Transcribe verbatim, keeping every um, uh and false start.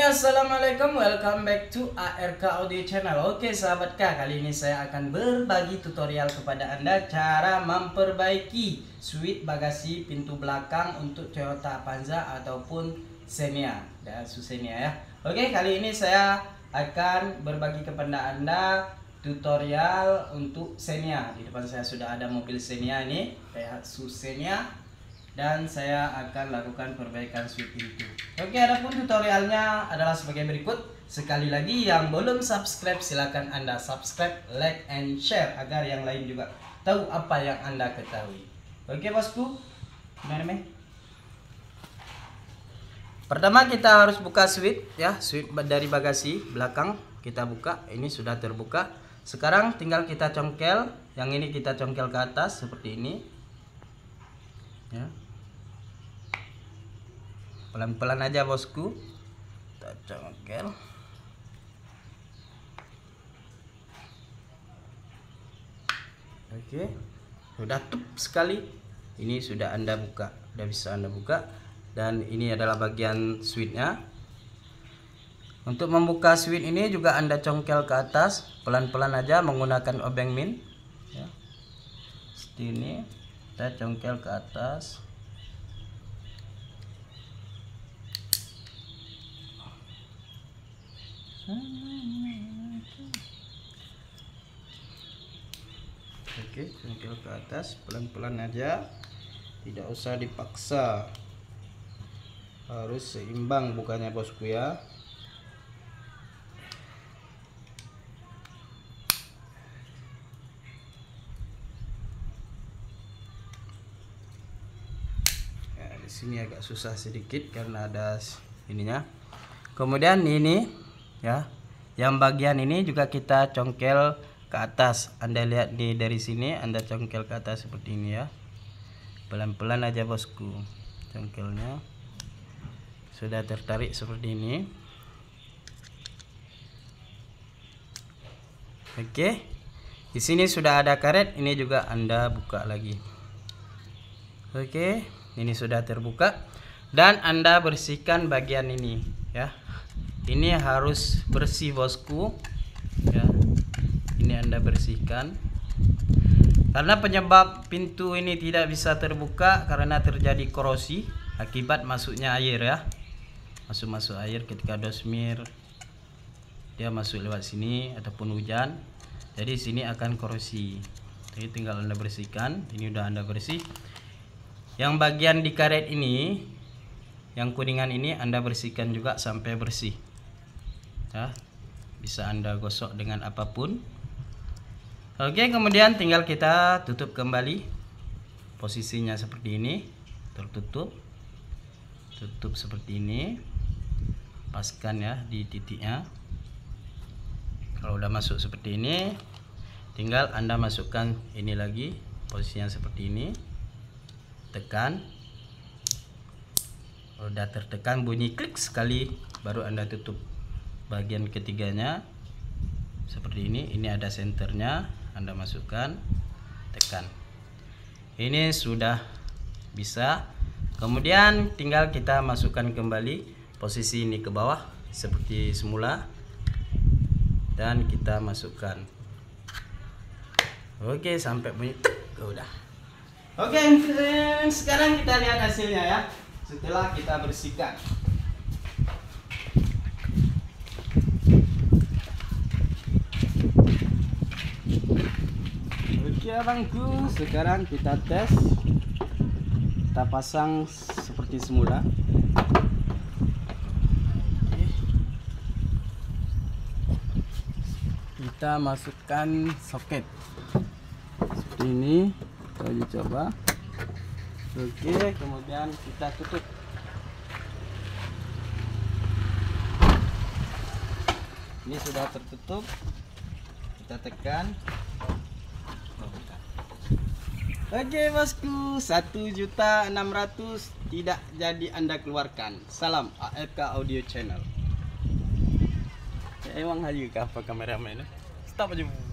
assalamualaikum, welcome back to A R K Audio Channel. Oke sahabat K, kali ini saya akan berbagi tutorial kepada Anda cara memperbaiki switch bagasi pintu belakang untuk Toyota Avanza ataupun Xenia dan Xenia ya. Oke, kali ini saya akan berbagi kepada Anda tutorial untuk Xenia. Di depan saya sudah ada mobil Xenia ini, kayak Xenia. Dan saya akan lakukan perbaikan switch pintu. Oke, adapun tutorialnya adalah sebagai berikut. Sekali lagi, yang belum subscribe silakan Anda subscribe, like, and share agar yang lain juga tahu apa yang Anda ketahui. Oke bosku, gimana men? Pertama kita harus buka switch ya, switch dari bagasi belakang kita buka. Ini sudah terbuka. Sekarang tinggal kita congkel. Yang ini kita congkel ke atas seperti ini. Ya. Pelan-pelan aja bosku, kita congkel. Oke, sudah tup sekali. Ini sudah Anda buka, sudah bisa Anda buka. Dan ini adalah bagian switchnya. Untuk membuka switch ini juga Anda congkel ke atas, pelan-pelan aja menggunakan obeng min. Ya. Seperti ini, kita congkel ke atas. Oke, congkel ke atas pelan-pelan aja, tidak usah dipaksa, harus seimbang bukanya bosku ya. Ya, di sini agak susah sedikit karena ada ininya. Kemudian ini ya, yang bagian ini juga kita congkel ke atas. Anda lihat nih, dari sini Anda congkel ke atas seperti ini ya, pelan-pelan aja bosku. Congkelnya sudah tertarik seperti ini. Oke, di sini sudah ada karet, ini juga Anda buka lagi. Oke, ini sudah terbuka dan Anda bersihkan bagian ini ya. Ini harus bersih bosku ya. Ini Anda bersihkan karena penyebab pintu ini tidak bisa terbuka karena terjadi korosi akibat masuknya air ya. Masuk-masuk air ketika dosmir, dia masuk lewat sini ataupun hujan, jadi sini akan korosi. Jadi tinggal Anda bersihkan. Ini udah Anda bersih. Yang bagian di karet ini, yang kuningan ini Anda bersihkan juga sampai bersih ya, bisa Anda gosok dengan apapun. Oke, kemudian tinggal kita tutup kembali. Posisinya seperti ini, tertutup, tutup seperti ini, paskan ya di titiknya. Kalau udah masuk seperti ini, tinggal Anda masukkan ini lagi, posisinya seperti ini, tekan. Kalau udah tertekan bunyi klik sekali, baru Anda tutup bagian ketiganya seperti ini. Ini ada senternya, Anda masukkan, tekan. Ini sudah bisa. Kemudian tinggal kita masukkan kembali posisi ini ke bawah seperti semula dan kita masukkan. Oke, sampai bunyi udah. Oke, sekarang kita lihat hasilnya ya, setelah kita bersihkan. Oke abangku, sekarang kita tes, kita pasang seperti semula. Kita masukkan soket seperti ini, kita uji coba. Oke, kemudian kita tutup. Ini sudah tertutup, kita tekan. Oke bosku, satu juta enam ratus tidak jadi Anda keluarkan. Salam A R K Audio Channel. Ya, emang hari apa kameramen? Stop aja.